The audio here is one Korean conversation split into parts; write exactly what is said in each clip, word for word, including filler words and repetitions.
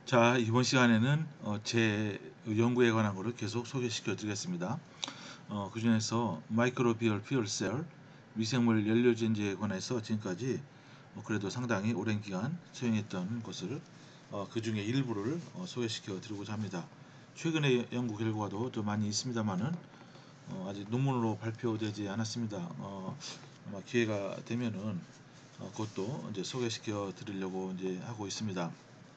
자, 이번 시간에는 어, 제 연구에 관한 것을 계속 소개시켜 드리겠습니다. 어, 그 중에서 마이크로비얼 퓨얼셀 미생물 연료전지에 관해서 지금까지 어, 그래도 상당히 오랜 기간 수행했던 것을 어, 그 중에 일부를 어, 소개시켜 드리고자 합니다. 최근의 연구 결과도 좀 많이 있습니다만은 어, 아직 논문으로 발표되지 않았습니다. 어, 아마 기회가 되면은 어, 그것도 이제 소개시켜 드리려고 이제 하고 있습니다.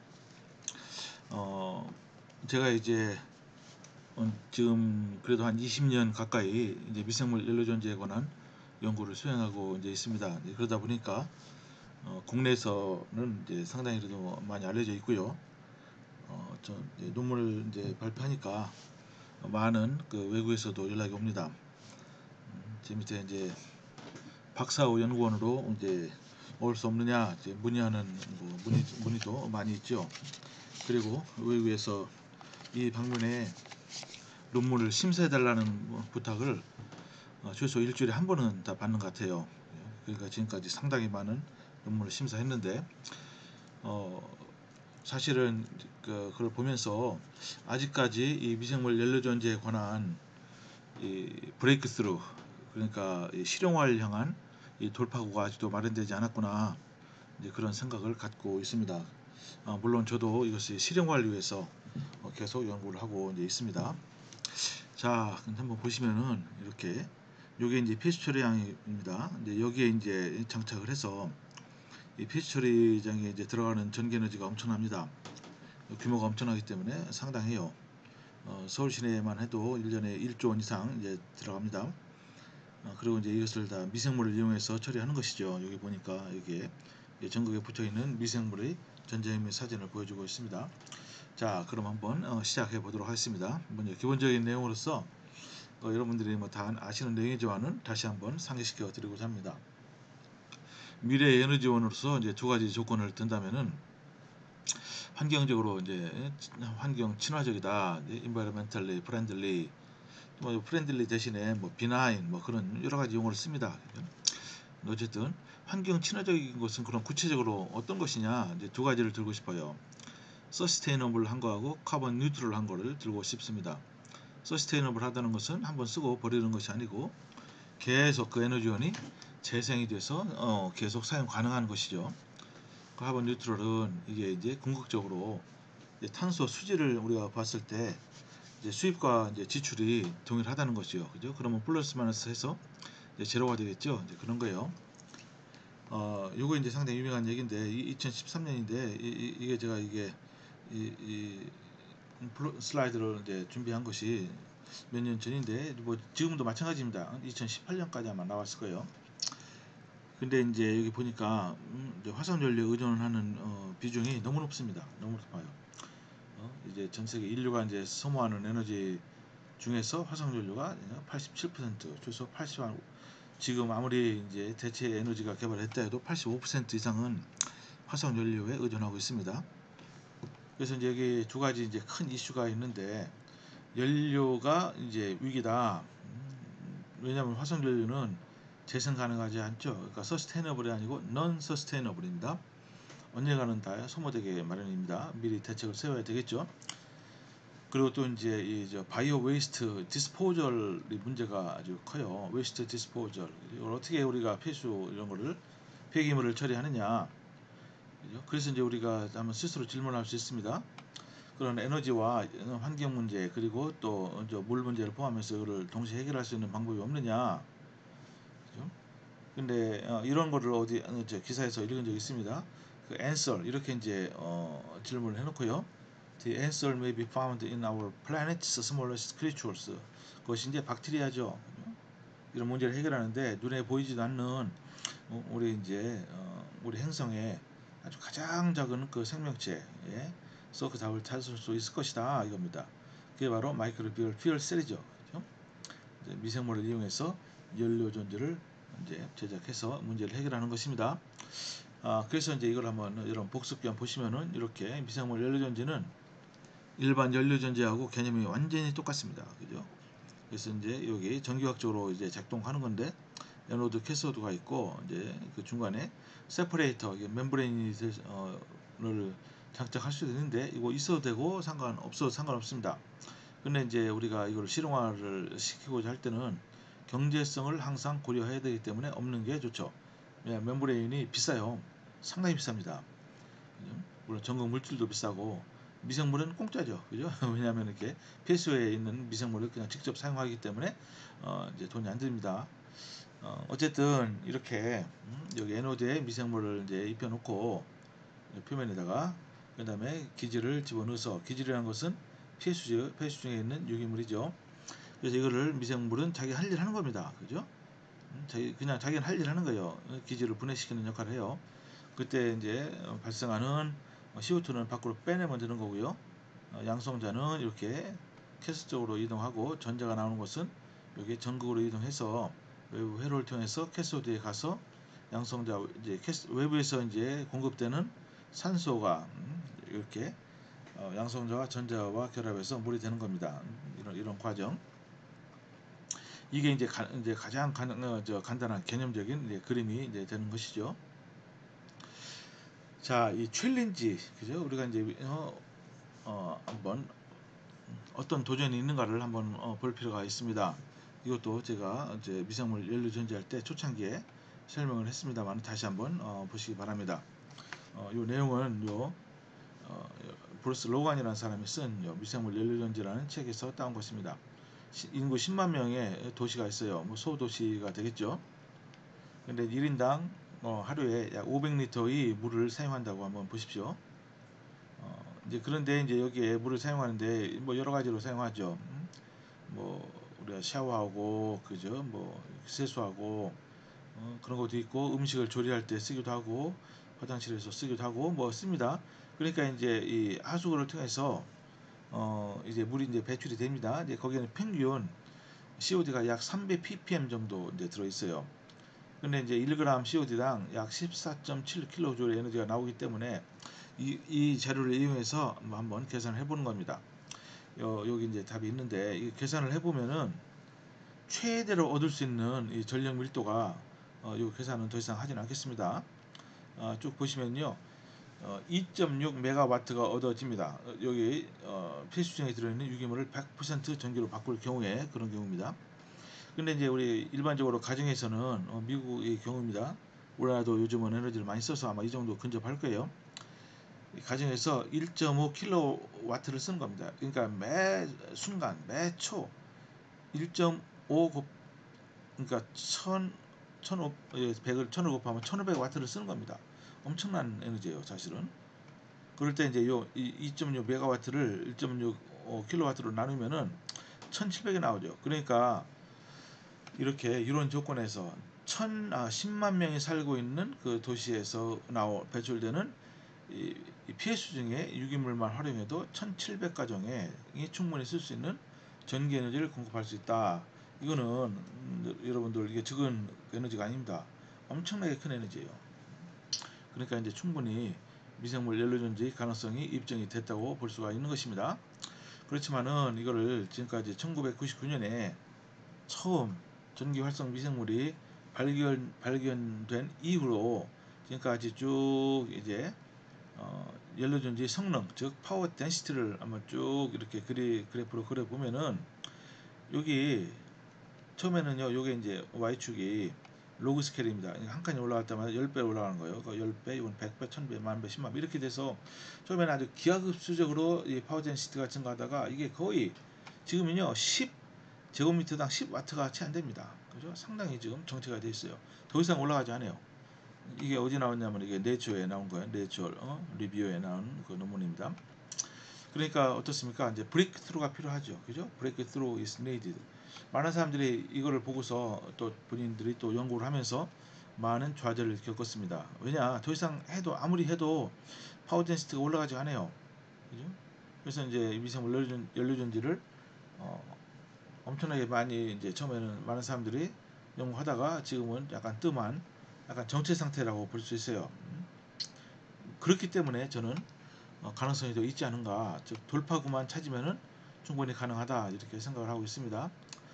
어, 제가 이제 어, 지금 그래도 한 이십 년 가까이 이제 미생물 연료전지에 관한 연구를 수행하고 이제 있습니다. 이제 그러다 보니까 어, 국내에서는 이제 상당히 그래도 많이 알려져 있고요. 어, 저 이제 논문을 이제 발표하니까 많은 그 외국에서도 연락이 옵니다. 음, 제 밑에 이제 박사후 연구원으로 이제 올 수 없느냐 이제 문의하는 뭐 문의, 문의도 많이 있죠. 그리고 외국에서 이 방문에 논문을 심사해달라는 부탁을 어, 최소 일주일에 한 번은 다 받는 것 같아요. 그러니까 지금까지 상당히 많은 논문을 심사했는데 어, 사실은 그, 그걸 보면서 아직까지 이 미생물 연료전지에 관한 이 브레이크 스루, 그러니까 이 실용화를 향한 이 돌파구가 아직도 마련되지 않았구나, 이제 그런 생각을 갖고 있습니다. 어, 물론 저도 이것이 실용화를 위해서 어, 계속 연구를 하고 이제 있습니다. 자, 한번 보시면은 이렇게 요게 이제 필수 처리장입니다. 이제 여기에 이제 장착을 해서 이 필수 처리장에 이제 들어가는 전기 에너지가 엄청납니다. 규모가 엄청나기 때문에 상당해요. 어, 서울 시내에만 해도 일 년에 일조 원 이상 이제 들어갑니다. 어, 그리고 이제 이것을 다 미생물을 이용해서 처리하는 것이죠. 여기 보니까 이게 전극에 붙어 있는 미생물의 전자현미 사진을 보여주고 있습니다. 자, 그럼 한번 어, 시작해 보도록 하겠습니다. 먼저 기본적인 내용으로서 어, 여러분들이 뭐 다 아시는 내용이지만은 다시 한번 상기시켜 드리고자 합니다. 미래 에너지원으로서 이제 두 가지 조건을 든다면은 환경적으로 이제 환경 친화적이다, environmentally friendly, 뭐 프렌들리 대신에 뭐 비나인 뭐 그런 여러 가지 용어를 씁니다. 어쨌든 환경 친화적인 것은 그럼 구체적으로 어떤 것이냐, 이제 두 가지를 들고 싶어요. 서스테이너블 한 거하고 카본 뉴트럴 한 거를 들고 싶습니다. 서스테이너블 하다는 것은 한번 쓰고 버리는 것이 아니고 계속 그 에너지원이 재생이 돼서 어, 계속 사용 가능한 것이죠. 카본 뉴트럴은 이게 이제 궁극적으로 이제 탄소 수지를 우리가 봤을 때 이제 수입과 이제 지출이 동일하다는 것이요. 그죠? 그러면 플러스 마이너스 해서 이제 제로가 되겠죠. 이제 그런 거예요. 어, 요거 이제 상당히 유명한 얘기인데, 이천십삼 년인데, 이, 이, 게 제가 이게 이, 이 슬라이드를 이제 준비한 것이 몇 년 전인데, 뭐 지금도 마찬가지입니다. 이천십팔 년까지 아마 나왔을 거예요. 근데 이제 여기 보니까 음, 이제 화석연료 의존하는 어, 비중이 너무 높습니다. 너무 높아요. 어, 이제 전 세계 인류가 이제 소모하는 에너지 중에서 화석연료가 팔십칠 퍼센트, 최소 팔십, 지금 아무리 이제 대체 에너지가 개발했다 해도 팔십오 퍼센트 이상은 화석연료에 의존하고 있습니다. 그래서 이제 여기 두 가지 이제 큰 이슈가 있는데, 연료가 이제 위기다. 음, 왜냐하면 화석연료는 재생 가능하지 않죠. 그러니까 서스테이너블이 아니고 넌 서스테이너블입니다. 언젠가는 다 소모되게 마련입니다. 미리 대책을 세워야 되겠죠. 그리고 또 이제 이 저 바이오 웨이스트 디스포절이 문제가 아주 커요. 웨이스트 디스포절, 이걸 어떻게 우리가 폐수 이런 거를 폐기물을 처리하느냐. 그죠? 그래서 이제 우리가 한번 스스로 질문할 수 있습니다. 그런 에너지와 환경 문제, 그리고 또 물 문제를 포함해서 이거를 동시에 해결할 수 있는 방법이 없느냐. 그죠? 근데 어, 이런 거를 어디 어, 저 기사에서 읽은 적이 있습니다. 그 answer 이렇게 이제 어, 질문을 해놓고요. The answer may be found in our planet's smallest creatures. 그것이 이제 박테리아죠. 이런 문제를 해결하는데 눈에 보이지도 않는 어, 우리 이제 어, 우리 행성의 아주 가장 작은 그 생명체에서 그 답을 찾을 수 있을 것이다, 이겁니다. 그게 바로 마이크로비얼 퓨얼 셀이죠. 그렇죠? 미생물을 이용해서 연료 전지를 이제 제작해서 문제를 해결하는 것입니다. 아, 그래서 이제 이걸 한번 이런 복습견 보시면은 이렇게 미생물 연료 전지는 일반 연료 전지하고 개념이 완전히 똑같습니다. 그죠? 그래서 이제 여기 전기학적으로 이제 작동하는 건데, 에노드 캐소드가 있고 이제 그 중간에 세퍼레이터, 멤브레인을 어, 장착할 수도 있는데 이거 있어도 되고 상관없어도 상관없습니다. 근데 이제 우리가 이걸 실용화를 시키고자 할 때는 경제성을 항상 고려해야 되기 때문에 없는 게 좋죠. 왜냐하면 멤브레인이 비싸요. 상당히 비쌉니다. 그죠? 물론 전극 물질도 비싸고 미생물은 공짜죠. 그죠? 왜냐하면 이렇게 폐수에 있는 미생물을 그냥 직접 사용하기 때문에 어 이제 돈이 안 듭니다. 어 어쨌든 이렇게 음 여기 에노드에 미생물을 이제 입혀 놓고 표면에다가 그 다음에 기질을 집어넣어서, 기질이라는 것은 폐수, 폐수 중에 있는 유기물이죠. 그래서 이거를 미생물은 자기 할 일 하는 겁니다. 그죠? 음, 자기, 그냥 자기는 할 일 하는 거예요. 기질을 분해시키는 역할을 해요. 그때 이제 발생하는 씨오투는 밖으로 빼내면 되는 거고요. 어, 양성자는 이렇게 캐스 쪽으로 이동하고, 전자가 나오는 것은 여기 전극으로 이동해서 외부 회로를 통해서 캐소드에 가서 양성자, 이제 캐스, 외부에서 이제 공급되는 산소가 음, 이렇게 어, 양성자와 전자와 결합해서 물이 되는 겁니다. 이런 이런 과정. 이게 이제, 가, 이제 가장 간, 어, 저 간단한 개념적인 이제 그림이 이제 되는 것이죠. 자, 이 챌린지, 그죠? 우리가 이제 어, 어 한번 어떤 도전이 있는가를 한번 어, 볼 필요가 있습니다. 이것도 제가 이제 미생물 연료 전지할 때 초창기에 설명을 했습니다만 다시 한번 어, 보시기 바랍니다. 어, 이 내용은 요 어, 브루스 로간이라는 사람이 쓴 요 미생물 연료전지라는 책에서 따온 것입니다. 시, 인구 십만 명의 도시가 있어요. 뭐 소도시가 되겠죠. 근데 일 인당 어, 하루에 약 오백 리터의 물을 사용한다고 한번 보십시오. 어, 이제 그런데 이제 여기에 물을 사용하는데 뭐 여러 가지로 사용하죠. 음? 뭐 우리가 샤워하고 그죠, 뭐 세수하고 어, 그런 것도 있고, 음식을 조리할 때 쓰기도 하고, 화장실에서 쓰기도 하고 뭐 씁니다. 그러니까 이제 이 하수구를 통해서 어 이제 물이 이제 배출이 됩니다. 이제 거기에는 평균 씨오디가 약 삼백 ppm 정도 이제 들어 있어요. 근데 이제 일 그램 씨오디당 약 십사 점 칠 킬로줄의 에너지가 나오기 때문에 이, 이 자료를 이용해서 한번 계산을 해보는 겁니다. 요, 여기 이제 답이 있는데, 이 계산을 해보면은 최대로 얻을 수 있는 이 전력 밀도가 어, 이 계산은 더 이상 하진 않겠습니다. 어, 쭉 보시면요, 어, 이 점 육 메가와트가 얻어집니다. 어, 여기 어, 필수층에 들어있는 유기물을 백 퍼센트 전기로 바꿀 경우에 그런 경우입니다. 근데 이제 우리 일반적으로 가정에서는 어, 미국의 경우입니다. 우리나라도 요즘은 에너지를 많이 써서 아마 이 정도 근접할 거예요. 가정에서 일 점 오 킬로와트를 쓰는 겁니다. 그러니까 매 순간 매 초 일 점 오 곱, 그러니까 천, 백을 천을 곱하면 천오백 와트를 쓰는 겁니다. 엄청난 에너지예요, 사실은. 그럴 때 이제 요 이 점 육 메가와트를 일 점 육 킬로와트로 나누면은 천칠백이 나오죠. 그러니까 이렇게 이런 조건에서 천, 아, 십만 명이 살고 있는 그 도시에서 나오 배출되는 이, 이 피에스 중에 유기물만 활용해도 천칠백 가정에 충분히 쓸 수 있는 전기 에너지를 공급할 수 있다. 이거는 음, 여러분들 이게 적은 에너지가 아닙니다. 엄청나게 큰 에너지예요. 그러니까 이제 충분히 미생물 연료전지 가능성이 입증이 됐다고 볼 수가 있는 것입니다. 그렇지만은 이거를 지금까지 천구백구십구 년에 처음 전기 활성 미생물이 발견 발견된 이후로 지금까지 쭉 이제 어, 연료전지 성능, 즉 파워 덴시티를 한번 쭉 이렇게 그리, 그래프로 그려 보면은 여기 처음에는요, 요게 이제 y축이 로그 스케일입니다. 한 칸이 올라갈 때마다 십 배 올라가는 거예요. 그 십 배, 이건 백 배, 천 배, 만 배, 십만 배 이렇게 돼서 처음에는 아주 기하급수적으로 이 파워 덴시티가 증가하다가 이게 거의 지금은요 십 제곱미터당 십 와트가 채 안 됩니다. 그죠? 상당히 지금 정체가 되어 있어요. 더 이상 올라가지 않아요. 이게 어디 나왔냐면 이게 네이처에 나온 거예요. 네이처 어? 리뷰에 나온 그 논문입니다. 그러니까 어떻습니까? 이제 브레이크스루가 필요하죠. 그죠? 브레이크스루 is needed. 많은 사람들이 이거를 보고서 또 본인들이 또 연구를 하면서 많은 좌절을 겪었습니다. 왜냐? 더 이상 해도 아무리 해도 파워 덴시티가 올라가지 않아요. 그죠? 그래서 이제 미생물 연료전, 연료전지를 어, 엄청나게 많이 이제 처음에는 많은 사람들이 연구하다가 지금은 약간 뜸한 약간 정체 상태라고 볼 수 있어요. 음. 그렇기 때문에 저는 어, 가능성이 더 있지 않은가, 즉 돌파구만 찾으면은 충분히 가능하다 이렇게 생각을 하고 있습니다.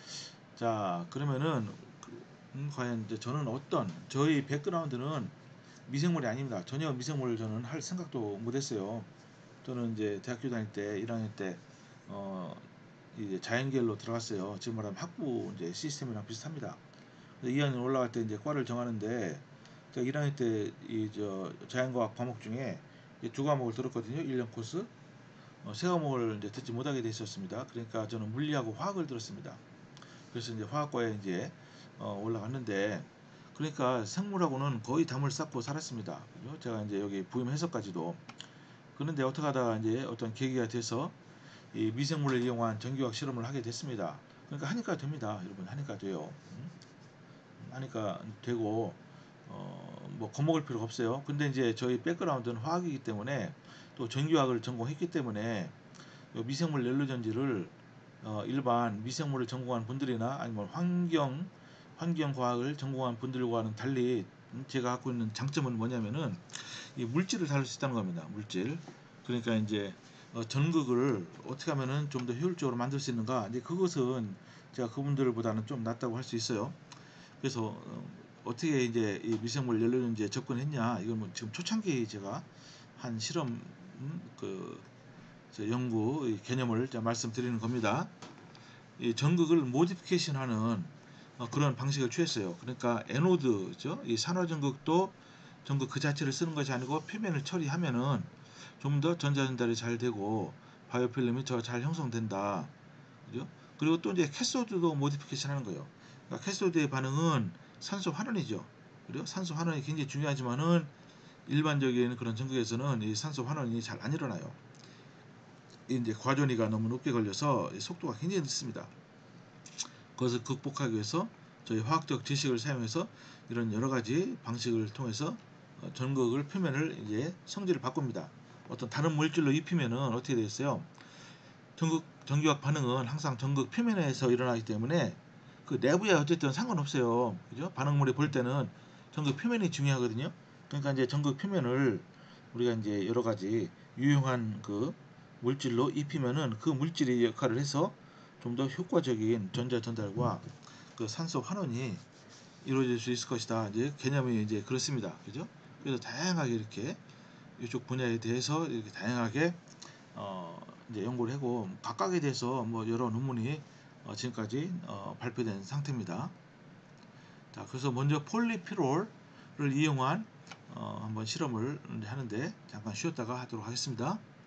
자, 그러면은 음, 과연 이제 저는 어떤 저희 백그라운드는 미생물이 아닙니다. 전혀 미생물을 저는 할 생각도 못했어요. 저는 이제 대학교 다닐 때 일 학년 때 어, 이제 자연계열로 들어갔어요. 지금 말하면 학부 이제 시스템이랑 비슷합니다. 이 학년 올라갈 때 이제 과를 정하는데 제가 일 학년 때 이 저 자연과학 과목 중에 두 과목을 들었거든요. 일 년 코스. 어, 세 과목을 이제 듣지 못하게 돼 있었습니다. 그러니까 저는 물리하고 화학을 들었습니다. 그래서 이제 화학과에 이제 어, 올라갔는데 그러니까 생물하고는 거의 담을 쌓고 살았습니다. 그죠? 제가 이제 여기 부임해서까지도 그런데 어떻게 하다가 이제 어떤 계기가 돼서 이 미생물을 이용한 전기화학 실험을 하게 됐습니다. 그러니까 하니까 됩니다. 여러분 하니까 돼요. 음? 하니까 되고 어 뭐 겁먹을 필요가 없어요. 근데 이제 저희 백그라운드는 화학이기 때문에 또 전기화학을 전공했기 때문에 미생물 연료전지를 어 일반 미생물을 전공한 분들이나 아니면 환경 환경과학을 전공한 분들과는 달리 제가 갖고 있는 장점은 뭐냐면은 이 물질을 다룰 수 있다는 겁니다. 물질. 그러니까 이제 어, 전극을 어떻게 하면은 좀 더 효율적으로 만들 수 있는가? 이제 그것은 제가 그분들보다는 좀 낫다고 할 수 있어요. 그래서 어, 어떻게 이제 이 미생물 연료전지에 접근했냐? 이건 뭐 지금 초창기 제가 한 실험 음, 그 연구 개념을 말씀드리는 겁니다. 이 전극을 모디피케이션하는 어, 그런 방식을 취했어요. 그러니까 에노드죠. 이 산화전극도 전극 그 자체를 쓰는 것이 아니고 표면을 처리하면은 좀 더 전자전달이 잘 되고 바이오필름이 더 잘 형성된다. 그죠? 그리고 또 이제 캐소드도 모디피케이션 하는 거예요. 그러니까 캐소드의 반응은 산소 환원이죠. 그리고 산소 환원이 굉장히 중요하지만은 일반적인 그런 전극에서는 이 산소 환원이 잘 안 일어나요. 이제 과전이가 너무 높게 걸려서 속도가 굉장히 늦습니다. 그것을 극복하기 위해서 저희 화학적 지식을 사용해서 이런 여러 가지 방식을 통해서 전극을 표면을 이제 성질을 바꿉니다. 어떤 다른 물질로 입히면은 어떻게 되겠어요? 전극 전기화학 반응은 항상 전극 표면에서 일어나기 때문에 그 내부에 어쨌든 상관없어요. 그죠? 반응물이 볼 때는 전극 표면이 중요하거든요. 그러니까 이제 전극 표면을 우리가 이제 여러 가지 유용한 그 물질로 입히면은 그 물질이 역할을 해서 좀 더 효과적인 전자 전달과 그 산소 환원이 이루어질 수 있을 것이다. 이제 개념이 이제 그렇습니다. 그죠? 그래서 다양하게 이렇게 이쪽 분야에 대해서 이렇게 다양하게 어 이제 연구를 하고 각각에 대해서 뭐 여러 논문이 어 지금까지 어 발표된 상태입니다. 자, 그래서 먼저 폴리피롤을 이용한 어 한번 실험을 하는데 잠깐 쉬었다가 하도록 하겠습니다.